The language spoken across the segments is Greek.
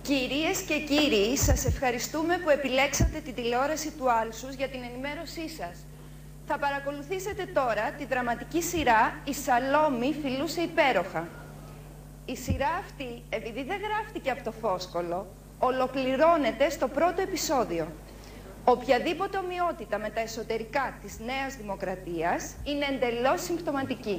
Κυρίες και κύριοι, σας ευχαριστούμε που επιλέξατε την τηλεόραση του Άλσους για την ενημέρωσή σας. Θα παρακολουθήσετε τώρα τη δραματική σειρά «Η Σαλόμη φιλούσε υπέροχα». Η σειρά αυτή, επειδή δεν γράφτηκε από το Φόσκολο, ολοκληρώνεται στο πρώτο επεισόδιο. Οποιαδήποτε ομοιότητα με τα εσωτερικά της Νέας Δημοκρατίας είναι εντελώς συμπτωματική.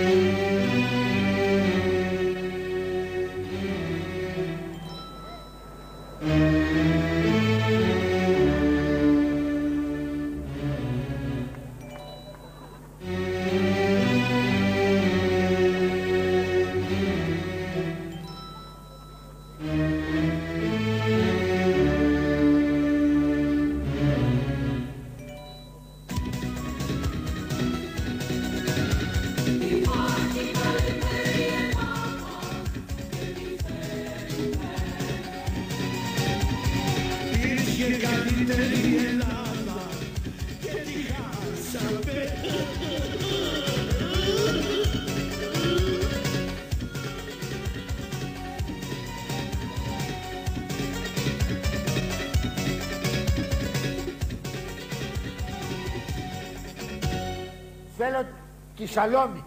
Θέλω τη Σαλόμη.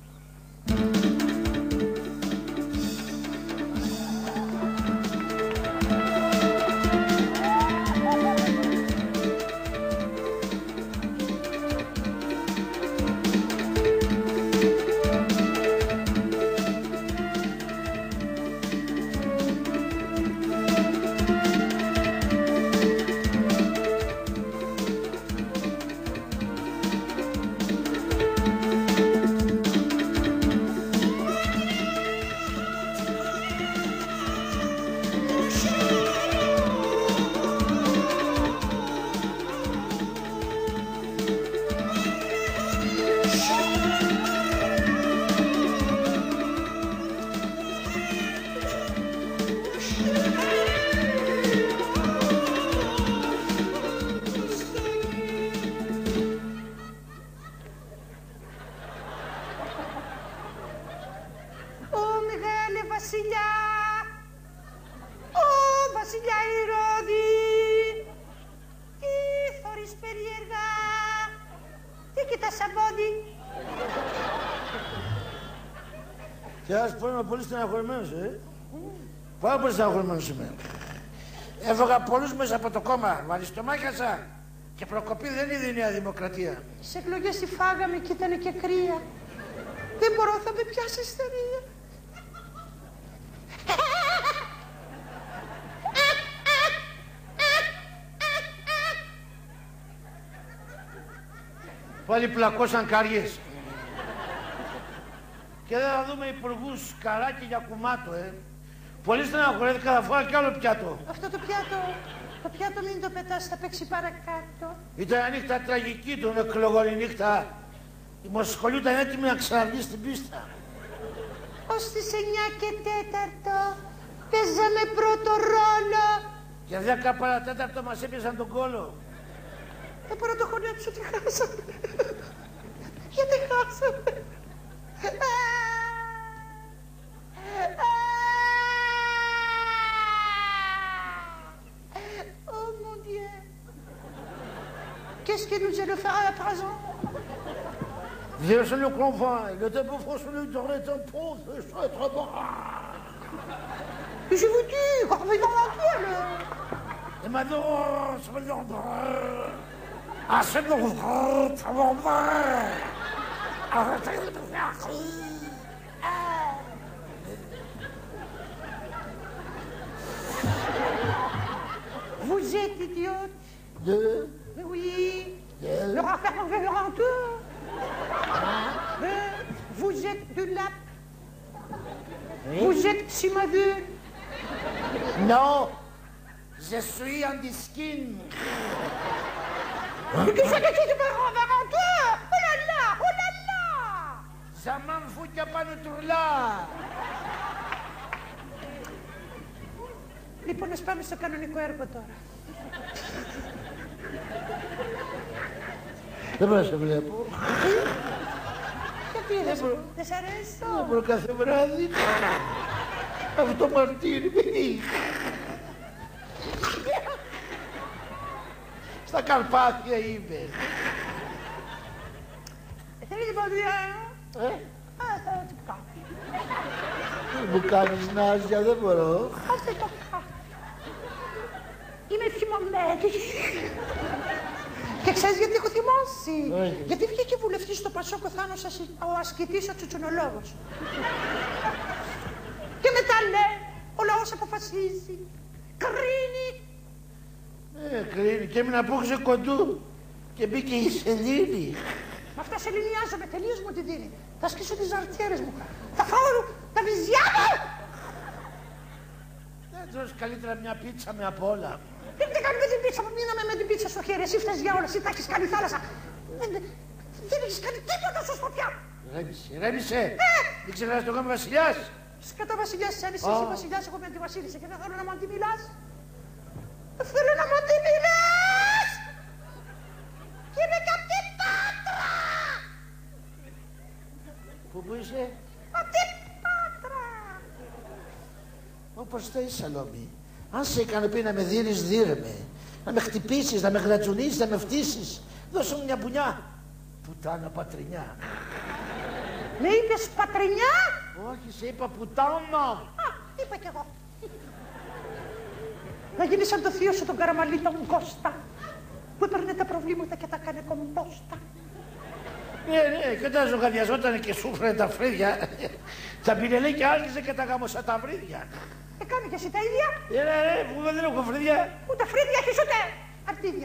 Και ας πω είμαι πολύ στεναχωρημένος, Πάρα πολύ στεναχωρημένος είμαι. Έφαγα πολλούς μέσα από το κόμμα, βαριστομάχιασα και προκοπή δεν είδε η Νέα Δημοκρατία. Σε εκλογές τη φάγαμε και ήταν και κρύα. Δεν μπορώ, θα με πιάσει ιστερία. Πάλι πλακώσαν καριές. Και δεν θα δούμε υπουργούς Καράκη για κουμάτο, Πολύ στεναχωρέθηκα, θα φάω κι άλλο πιάτο. Αυτό το πιάτο μην το πετάς, θα παίξει παρακάτω. Ήταν μια νύχτα τραγική, τον εκλογών η νύχτα. Η Μοσχολιού ήταν έτοιμη να ξαναβγεί στην πίστα. Ως τις 9 και 4 παίζαμε πρώτο ρόλο. Και 10 παρατέταρτο μας έπιασαν τον κόλο. Δεν μπορώ να το χωνέψω ότι χάσαμε. Γιατί χάσαμε. Oh mon Dieu. Qu'est-ce que nous allons faire à présent? Viens, je le comprends. Le début français de rétempo, c'est très bon. Je vous dis, revenez dans la gueule. Et maintenant, ça va dire... Ah, c'est bon, ça va. Arrêtez de faire. Vous êtes idiote. Oui. Le raffaire tout. Vous êtes de lap. Vous êtes Simadul. Non. Je suis en diskin. Mais qu'est-ce que tu peux raffaire tout? Oh là là, oh là là. Ça m'en fout qu'il n'y a pas de tour là. Λοιπόν, να πάμε στο κανονικό έργο τώρα. Δεν μπορώ να σε βλέπω. Γιατί δεν σ' αρέσει? Δεν μπορώ κάθε βράδυ. Αυτό το μαρτύρι, παιδί. Στα Καρπάθια είμαι. Θέλει παντριά. Θα το κάνω. Δεν μου κάνεις Νάζια, δεν μπορώ. Αυτό το κάνω. Είμαι θυμωμένη. Και ξέρεις γιατί έχω θυμώσει. Γιατί βγήκε βουλευτής στο Πασόκ ο ασκητής ο Τσουτσουνολόγος. Και μετά λέει, ο λαός αποφασίζει. Κρίνει. Κρίνει και έμεινα απόξε κοντού. Και μπήκε η σελήνη. Με αυτά σεληνιάζομαι, τελείως μου τη δίνει. Θα σκίσω τις ζαρτιέρες μου. Θα φάω τα βυζιά μου. Δεν τρως καλύτερα μια πίτσα με απ' όλα. Τι κάνει με την πίτσα μου, μείναμε με την πίτσα στο χέρι. Εσύ φταίς για όλα, εσύ τα έχεις κάνει θάλασσα. Δεν έχεις κάνει τίποτα στο σποτιά. Ρέμισε. Μην ξεχνάς το γάμο βασιλιάς. Σκατά βασιλιάς, αν είσαι εσύ βασιλιάς, εγώ είμαι αντιβασίλισσα και δεν θέλω να μου αντιμιλάς. Δεν θέλω να μου αντιμιλάς. Και είμαι και απ' την Πάτρα. Πού είσαι? Απ' την Πάτρα. Όπως θες, Σαλόμη. Αν σε ικανοποιεί να με δίνεις, δίρε με. Να με χτυπήσεις, να με γρατζουνίσεις, να με φτύσεις. Δώσε μου μια μπουνιά. Πουτάνα πατρινιά. Με είπες πατρινιά? Όχι, σε είπα πουτάνα. Είπα κι εγώ. Να γίνεις σαν το θείο σου τον Καραμαλή τον Κώστα, που έπαιρνε τα προβλήματα και τα έκανε κομπόστα. Ναι, και όταν ζωγαδιαζόταν και σούφρανε τα φρύδια, τα πινελέ και άρχισε και τα γάμωσα τα βρύδια. Κάνε και εσύ τα ίδια. Που δεν έχω φρύδια. Ούτε φρύδια έχεις ούτε αρτίδια.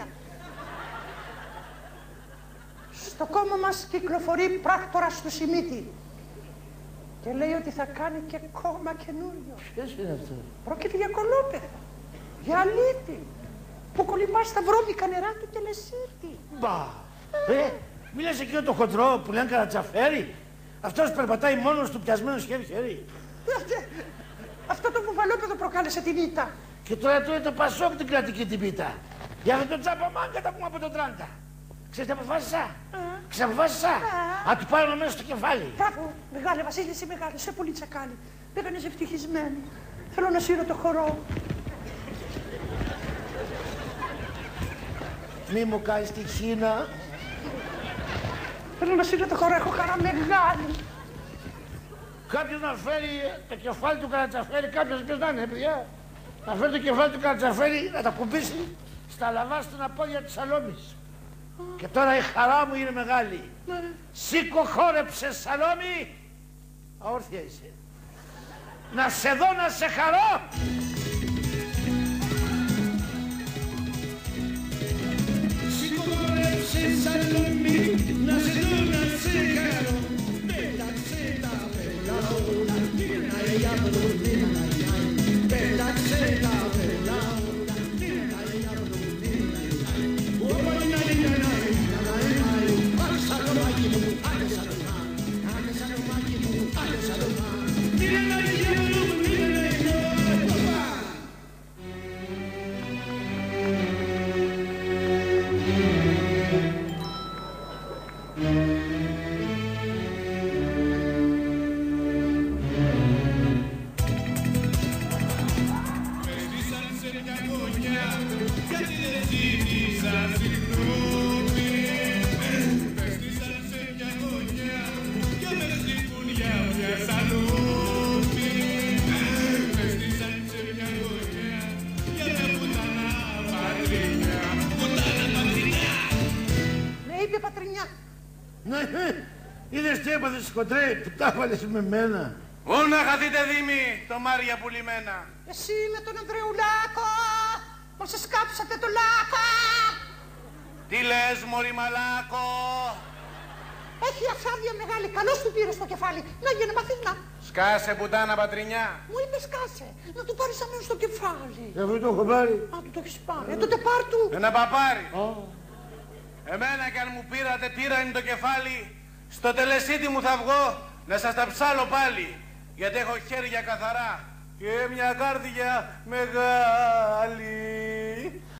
Στο κόμμα μας κυκλοφορεί πράκτορας του Σιμίτη και λέει ότι θα κάνει και κόμμα καινούριο. Ποιος είναι αυτό? Πρόκειται για κολόπεδα, για αλήτη, που κολυμπά στα βρώμικα νερά του Τελεσίτη. Μπα! Μίλας εκείνο το χοντρό που λένε Καρατζαφέρη. Αυτός περπατάει μόνος του πιασμένος χέρι-χέρι. Αυτό το βουβαλόπεδο προκάλεσε την ήττα. Και τώρα τρώει το Πασόκ την κρατική την πίτα. Για αυτό το τσάπα μάγκα τα πούμε από τον Τράντα. Ξέρεις τι αποφάσισα? Ξαποφάσισα. Να του πάρω μέσα στο κεφάλι. Μπράβο, μεγάλε Βασίλη, είσαι μεγάλη, είσαι πολύ τσακάλι. Πήγανε ευτυχισμένη. Θέλω να σύρω το χορό. Μη μου κάνεις τη Χίνα. Θέλω να σύρω το χορό, έχω χαρά μεγάλη. Κάποιος να φέρει το κεφάλι του Καρατζαφέρη, κάποιος ποιος να είναι, παιδιά. Να φέρει το κεφάλι του Καρατζαφέρη, να τα κουμπίσει στα λαβάστινα πόδια της Σαλόμης. Και τώρα η χαρά μου είναι μεγάλη. Σήκω, χόρεψε, Σαλόμη. Αόρθια είσαι. Να σε δω, να σε χαρώ. Σήκω, χόρεψε, Σαλόμη. Να σε δω, να σε χαρώ. Πέταξε τα πελάωνα. Πέταξε τα είδες τι έπαθες χοντρέ, που τα βάλες με μένα. Πού να χαθείτε Δήμη, το Μάρια πουλημένα. Εσύ με τον Ανδρεουλάκο, πως σε σκάψατε το λάκο. Τι λες μωρή μαλάκο. Έχει αφάδια μεγάλη, καλώς του πήρε στο κεφάλι. Να γίνει μαθήνα. Σκάσε πουτάνα πατρινιά. Μου είπε σκάσε, να του πάρεις αμέσως στο κεφάλι. Εγώ το έχω πάρει. Α, του το έχεις πάρει, τότε πάρ' του. Ένα παπάρι. Εμένα κι αν μου πήρατε τύρανη το κεφάλι, στο τελεσίτη μου θα βγω να σας τα ψάλω πάλι. Γιατί έχω χέρια καθαρά και μια κάρδια μεγάλη.